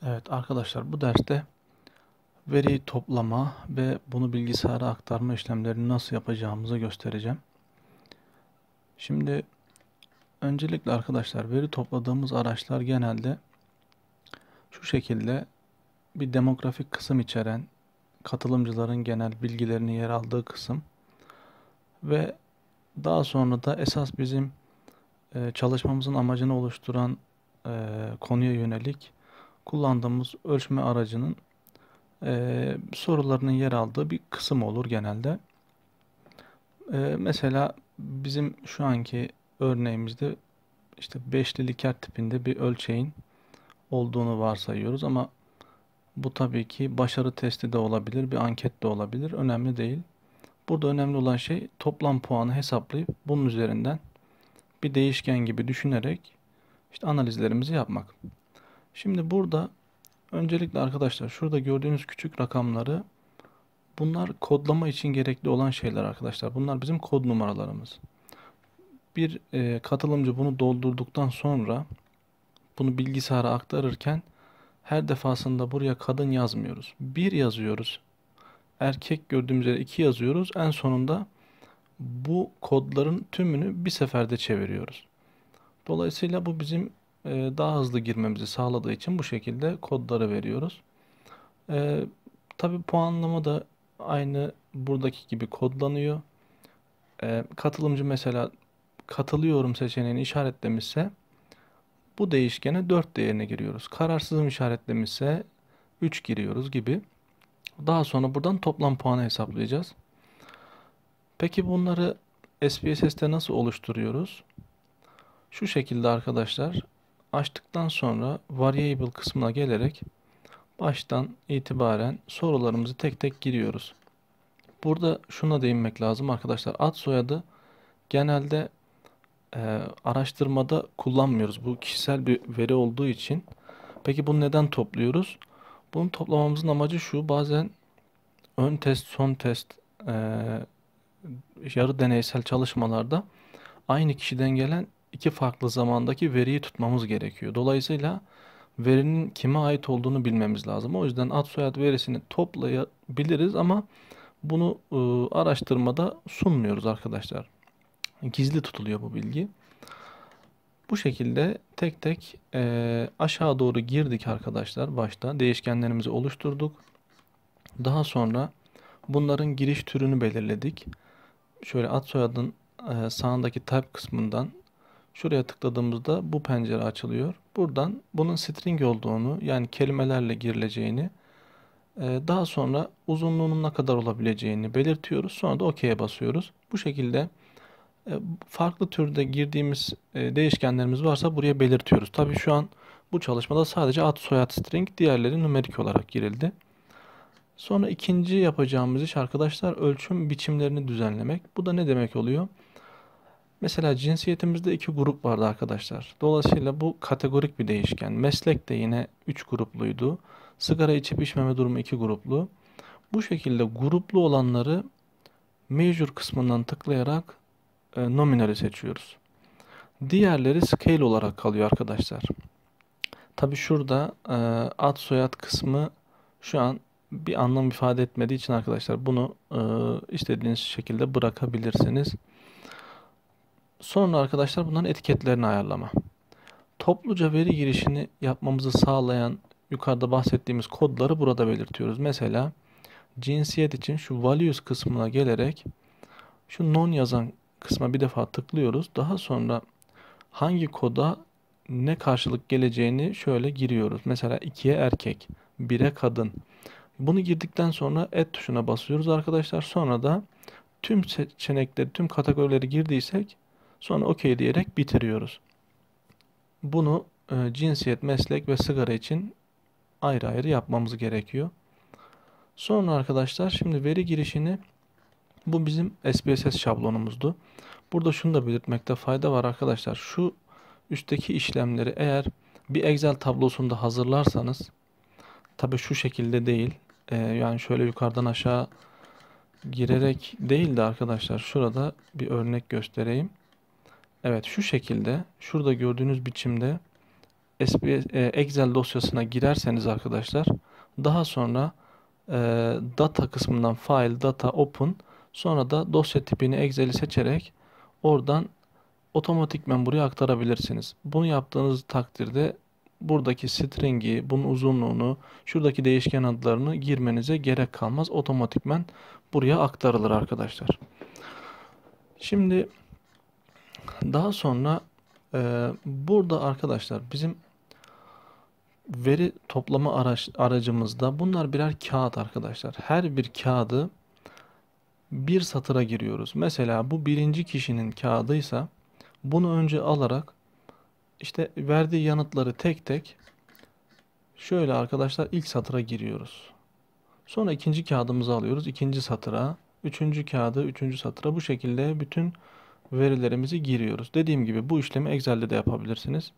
Evet arkadaşlar, bu derste veriyi toplama ve bunu bilgisayara aktarma işlemlerini nasıl yapacağımızı göstereceğim. Şimdi öncelikle arkadaşlar, veri topladığımız araçlar genelde şu şekilde bir demografik kısım içeren, katılımcıların genel bilgilerini yer aldığı kısım ve daha sonra da esas bizim çalışmamızın amacını oluşturan konuya yönelik kullandığımız ölçme aracının sorularının yer aldığı bir kısım olur genelde. Mesela bizim şu anki örneğimizde işte beşli Likert tipinde bir ölçeğin olduğunu varsayıyoruz ama bu tabii ki başarı testi de olabilir, bir anket de olabilir. Önemli değil. Burada önemli olan şey toplam puanı hesaplayıp bunun üzerinden bir değişken gibi düşünerek işte analizlerimizi yapmak. Şimdi burada öncelikle arkadaşlar, şurada gördüğünüz küçük rakamları, bunlar kodlama için gerekli olan şeyler arkadaşlar. Bunlar bizim kod numaralarımız. Bir katılımcı bunu doldurduktan sonra bunu bilgisayara aktarırken her defasında buraya kadın yazmıyoruz. Bir yazıyoruz. Erkek gördüğümüz yere 2 yazıyoruz. En sonunda bu kodların tümünü bir seferde çeviriyoruz. Dolayısıyla bu bizim daha hızlı girmemizi sağladığı için bu şekilde kodları veriyoruz. E, tabii puanlama da aynı buradaki gibi kodlanıyor. Katılımcı mesela katılıyorum seçeneğini işaretlemişse bu değişkene 4 değerini giriyoruz. Kararsızım işaretlemişse 3 giriyoruz gibi. Daha sonra buradan toplam puanı hesaplayacağız. Peki bunları SPSS'te nasıl oluşturuyoruz? Şu şekilde arkadaşlar, açtıktan sonra variable kısmına gelerek baştan itibaren sorularımızı tek tek giriyoruz. Burada şuna değinmek lazım arkadaşlar. Ad soyadı genelde araştırmada kullanmıyoruz. Bu kişisel bir veri olduğu için. Peki bunu neden topluyoruz? Bunu toplamamızın amacı şu: bazen ön test, son test, yarı deneysel çalışmalarda aynı kişiden gelen iki farklı zamandaki veriyi tutmamız gerekiyor. Dolayısıyla verinin kime ait olduğunu bilmemiz lazım. O yüzden ad soyad verisini toplayabiliriz ama bunu araştırmada sunmuyoruz arkadaşlar. Gizli tutuluyor bu bilgi. Bu şekilde tek tek aşağı doğru girdik arkadaşlar. Başta değişkenlerimizi oluşturduk. Daha sonra bunların giriş türünü belirledik. Şöyle ad soyadın sağındaki type kısmından şuraya tıkladığımızda bu pencere açılıyor. Buradan bunun string olduğunu, yani kelimelerle girileceğini, daha sonra uzunluğunun ne kadar olabileceğini belirtiyoruz. Sonra da OK'ye basıyoruz. Bu şekilde farklı türde girdiğimiz değişkenlerimiz varsa buraya belirtiyoruz. Tabii şu an bu çalışmada sadece ad soyad string, diğerleri numerik olarak girildi. Sonra ikinci yapacağımız iş arkadaşlar, ölçüm biçimlerini düzenlemek. Bu da ne demek oluyor? Mesela cinsiyetimizde iki grup vardı arkadaşlar. Dolayısıyla bu kategorik bir değişken. Meslek de yine 3 grupluydu. Sigara içip içmeme durumu 2 gruplu. Bu şekilde gruplu olanları measure kısmından tıklayarak nominali seçiyoruz. Diğerleri scale olarak kalıyor arkadaşlar. Tabi şurada ad soyad kısmı şu an bir anlam ifade etmediği için arkadaşlar bunu istediğiniz şekilde bırakabilirsiniz. Sonra arkadaşlar bunların etiketlerini ayarlama. Topluca veri girişini yapmamızı sağlayan yukarıda bahsettiğimiz kodları burada belirtiyoruz. Mesela cinsiyet için şu values kısmına gelerek şu non yazan kısma bir defa tıklıyoruz. Daha sonra hangi koda ne karşılık geleceğini şöyle giriyoruz. Mesela 2'ye erkek, 1'e kadın. Bunu girdikten sonra add tuşuna basıyoruz arkadaşlar. Sonra da tüm seçenekleri, tüm kategorileri girdiysek sonra OK diyerek bitiriyoruz. Bunu cinsiyet, meslek ve sigara için ayrı ayrı yapmamız gerekiyor. Sonra arkadaşlar, şimdi veri girişini, bu bizim SPSS şablonumuzdu. Burada şunu da belirtmekte fayda var arkadaşlar. Şu üstteki işlemleri eğer bir Excel tablosunda hazırlarsanız, tabi şu şekilde değil, yani şöyle yukarıdan aşağı girerek değil de arkadaşlar, şurada bir örnek göstereyim. Evet, şu şekilde şurada gördüğünüz biçimde Excel dosyasına girerseniz arkadaşlar, daha sonra e, data kısmından file, data, open, sonra da dosya tipini Excel'i seçerek oradan otomatikmen buraya aktarabilirsiniz. Bunu yaptığınız takdirde buradaki string'i, bunun uzunluğunu, şuradaki değişken adlarını girmenize gerek kalmaz. Otomatikmen buraya aktarılır arkadaşlar. Şimdi daha sonra burada arkadaşlar bizim veri toplama aracımızda bunlar birer kağıt arkadaşlar. Her bir kağıdı bir satıra giriyoruz. Mesela bu birinci kişinin kağıdıysa bunu önce alarak işte verdiği yanıtları tek tek şöyle arkadaşlar ilk satıra giriyoruz. Sonra ikinci kağıdımızı alıyoruz ikinci satıra. Üçüncü kağıdı üçüncü satıra, bu şekilde bütün verilerimizi giriyoruz. Dediğim gibi bu işlemi Excel'de de yapabilirsiniz.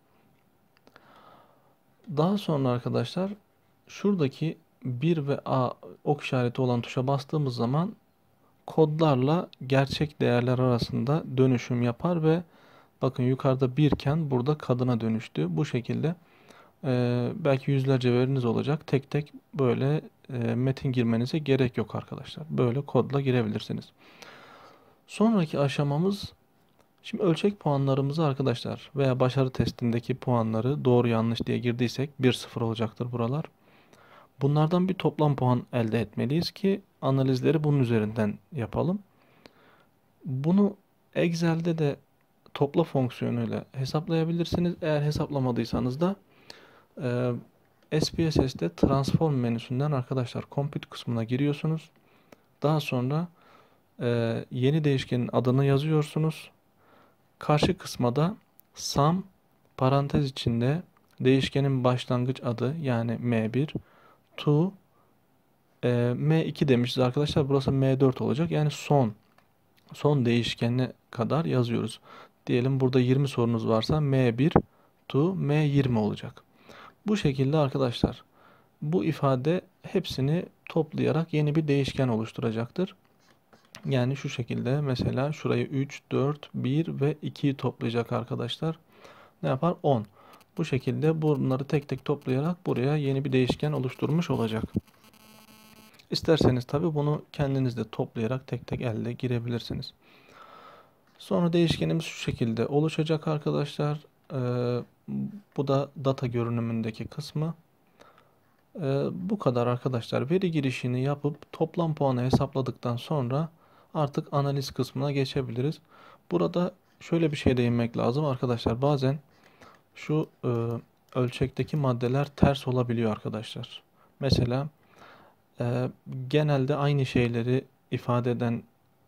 Daha sonra arkadaşlar şuradaki 1 ve A ok işareti olan tuşa bastığımız zaman kodlarla gerçek değerler arasında dönüşüm yapar ve bakın yukarıda 1 iken burada kadına dönüştü. Bu şekilde belki yüzlerce veriniz olacak. Tek tek böyle metin girmenize gerek yok arkadaşlar. Böyle kodla girebilirsiniz. Sonraki aşamamız, şimdi ölçek puanlarımızı arkadaşlar veya başarı testindeki puanları doğru yanlış diye girdiysek 1-0 olacaktır buralar. Bunlardan bir toplam puan elde etmeliyiz ki analizleri bunun üzerinden yapalım. Bunu Excel'de de topla fonksiyonuyla hesaplayabilirsiniz. Eğer hesaplamadıysanız da SPSS'de transform menüsünden arkadaşlar compute kısmına giriyorsunuz. Daha sonra yeni değişkenin adını yazıyorsunuz. Karşı kısma da sum parantez içinde değişkenin başlangıç adı yani M1 to M2 demişiz arkadaşlar. Burası M4 olacak. Yani son değişkenine kadar yazıyoruz. Diyelim burada 20 sorunuz varsa M1 to M20 olacak. Bu şekilde arkadaşlar bu ifade hepsini toplayarak yeni bir değişken oluşturacaktır. Yani şu şekilde mesela şurayı 3, 4, 1 ve 2'yi toplayacak arkadaşlar. Ne yapar? 10. Bu şekilde bunları tek tek toplayarak buraya yeni bir değişken oluşturmuş olacak. İsterseniz tabi bunu kendiniz de toplayarak tek tek elde girebilirsiniz. Sonra değişkenimiz şu şekilde oluşacak arkadaşlar. Bu da data görünümündeki kısmı. Bu kadar arkadaşlar. Veri girişini yapıp toplam puanı hesapladıktan sonra artık analiz kısmına geçebiliriz. Burada şöyle bir şey değinmek lazım arkadaşlar. Bazen şu ölçekteki maddeler ters olabiliyor arkadaşlar. Mesela genelde aynı şeyleri ifade eden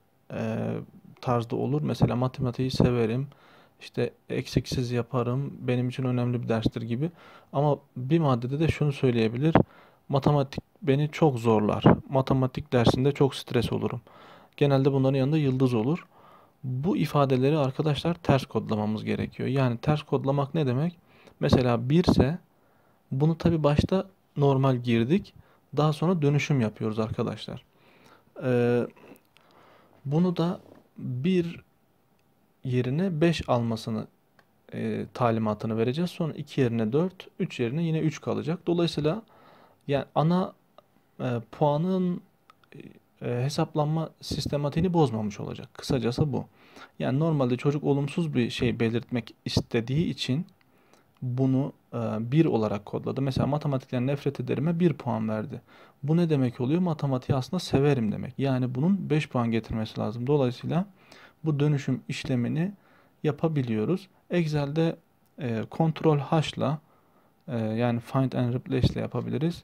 tarzda olur. Mesela matematiği severim, işte eksiksiz yaparım, benim için önemli bir derstir gibi. Ama bir maddede de şunu söyleyebilir: matematik beni çok zorlar. Matematik dersinde çok stres olurum. Genelde bunların yanında yıldız olur. Bu ifadeleri arkadaşlar ters kodlamamız gerekiyor. Yani ters kodlamak ne demek? Mesela 1 ise bunu tabi başta normal girdik. Daha sonra dönüşüm yapıyoruz arkadaşlar. Ee, Bunu da 1 yerine 5 almasını talimatını vereceğiz. Sonra 2 yerine 4, 3 yerine yine 3 kalacak. Dolayısıyla yani ana puanın hesaplanma sistematiğini bozmamış olacak. Kısacası bu. Yani normalde çocuk olumsuz bir şey belirtmek istediği için bunu 1 olarak kodladı. Mesela matematikten nefret ederime 1 puan verdi. Bu ne demek oluyor? Matematiği aslında severim demek. Yani bunun 5 puan getirmesi lazım. Dolayısıyla bu dönüşüm işlemini yapabiliyoruz. Excel'de Ctrl H'la yani Find and Replace ile yapabiliriz.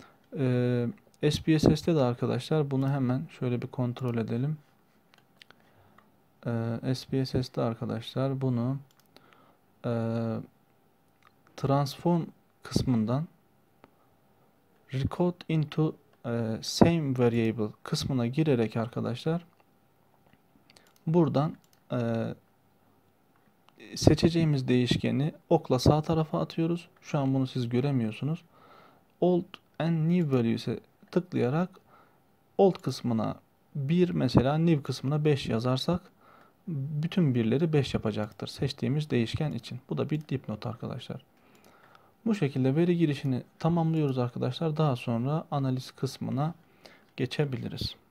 SPSS'te de arkadaşlar bunu hemen şöyle bir kontrol edelim. SPSS'te arkadaşlar bunu transform kısmından record into same variable kısmına girerek arkadaşlar buradan seçeceğimiz değişkeni okla sağ tarafa atıyoruz. Şu an bunu siz göremiyorsunuz. Old and new values'e tıklayarak old kısmına 1, mesela new kısmına 5 yazarsak bütün birleri 5 yapacaktır seçtiğimiz değişken için. Bu da bir dipnot arkadaşlar. Bu şekilde veri girişini tamamlıyoruz arkadaşlar. Daha sonra analiz kısmına geçebiliriz.